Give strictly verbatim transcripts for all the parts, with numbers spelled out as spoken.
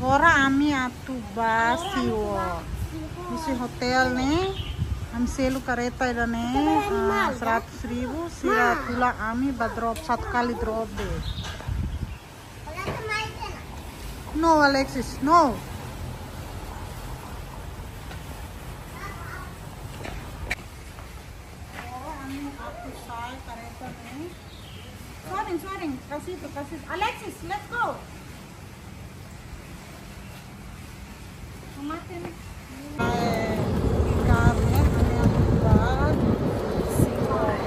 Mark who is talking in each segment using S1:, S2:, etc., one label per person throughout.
S1: Ora ami atu basi wo. Isi hotel nih. Ami selu kereta ida nih seratus ribu. Sira pulang ami badrop satu kali drop deh. No Alexis, no. Swaring, swaring, kasih itu, kasih. Alexis, let's go. Martin. Ikannya hanya buat siwot.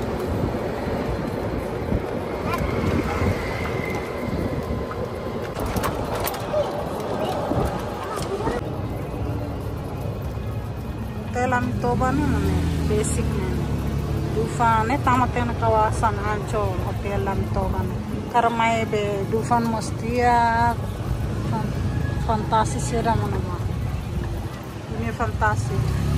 S1: Hotel Amitoba nih mana? Basic nih. Dufan, eh tamat yang kawasan Ancol Hotel Amitoba. Karena be Dufan Mustia, fantasi sih mana mah. Ini fantasi.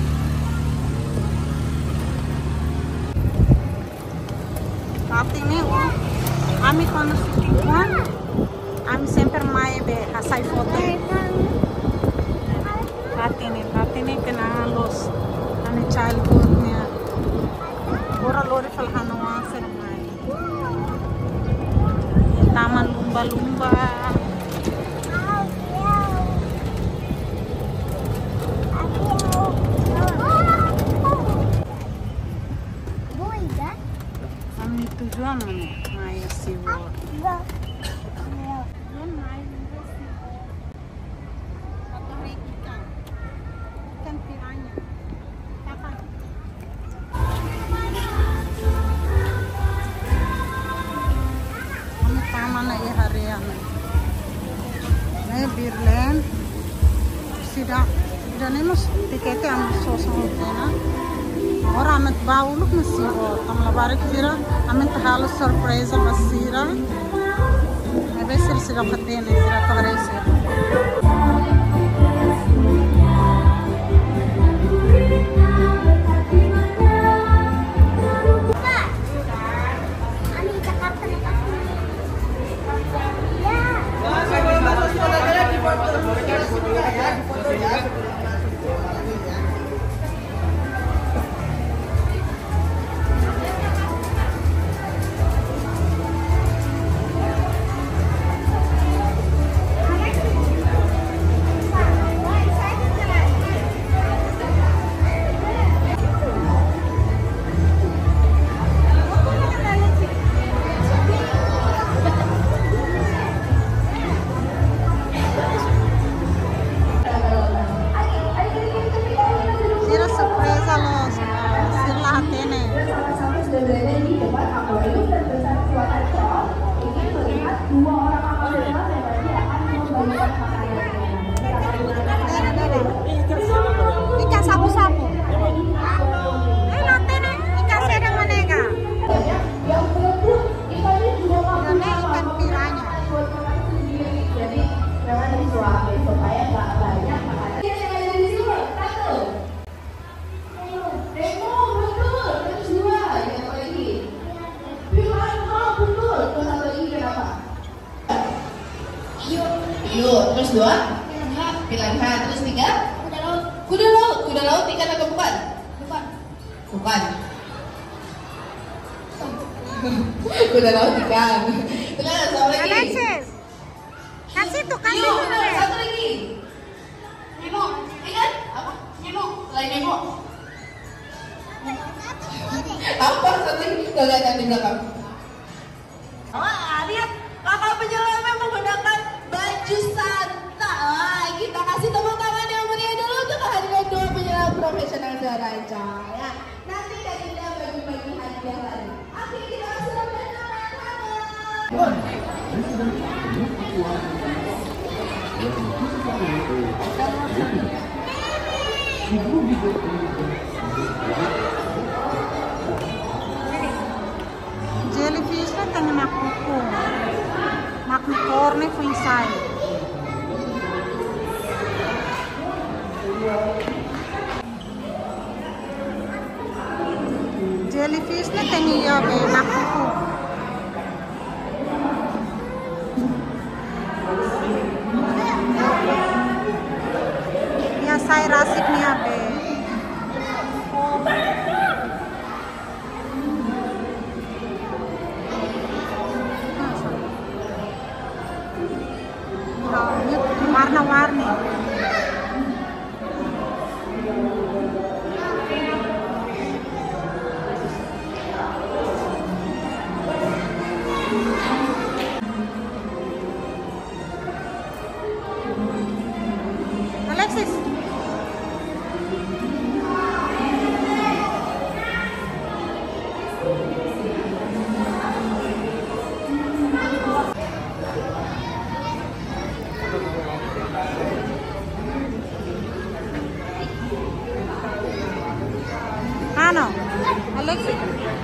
S1: Tapi ini, kami kalau syutingan, kami semper mai be hasai foto. Hati ini, hati ini kenangan los, ane childhoodnya. Ora lori falhanuan sermai. Taman lumba-lumba. Kami tujuan mana? Maya SeaWorld. Ikan piranha. Kapan? Mana ya harian ini Birlen sudah sudah nemos tiketnya amat sosok na orang amat bau look masih oh tam labarik kira amat halus surprise masira maybe sir sira paten sira kahare sir ikan sapu-sapu. Eh nanti nih ikan sedang menega. Ini ikan piranha.
S2: Jadi jangan disuapin supaya nggak banyak makanan. Demo betul, terus dua, yang apa lagi? Pilihan oh betul, terus satu lagi kenapa? Yuk, terus dua? Pilihan H, terus tiga? Kuda laut. Kuda laut, kuda laut ikan atau bukan? Bukan. Bukan. Kuda laut ikan. Terus satu lagi.
S1: Alexis, kasih tuh kasih
S2: Yuk,
S1: tuh.
S2: satu lagi. Nemo, ikan? Apa? Nemo, lain Nemo. Apa satu lagi? Gak lihat di belakang. Wah, lihat kapal penyelam yang menggunakan baju Santa. Wah, kita kasih tepuk tangan yang meriah dulu untuk kehadiran dua penyelam profesional Daraja. Ya, nanti Kak Dinda bagi-bagi hadiah lagi. Oke, kita sudah bersama-sama.
S1: Jellyfish na tanga nakuko. Maknikorne foi ensaio. Jellyfish na tanga yabe nakuko. saya rasik nih abe. Warna-warni. Alexis. Ano? Alexis.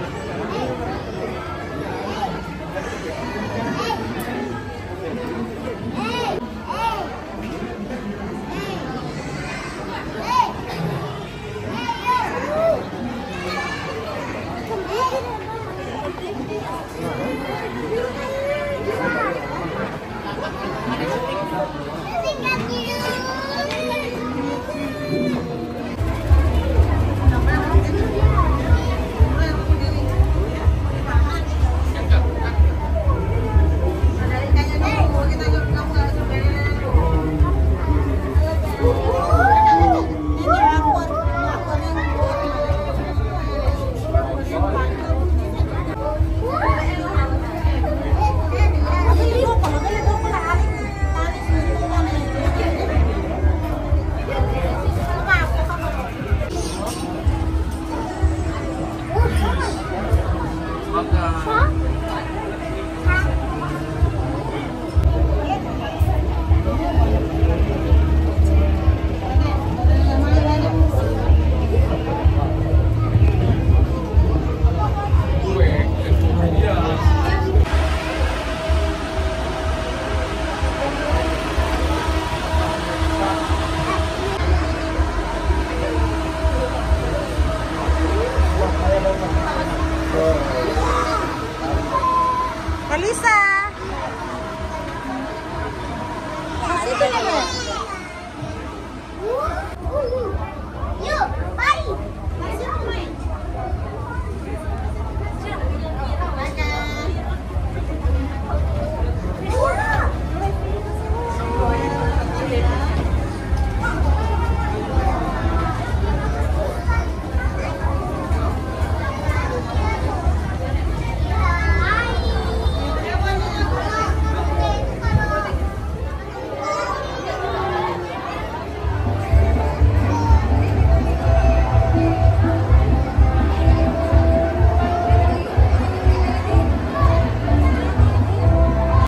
S1: Elisa. Situ nih,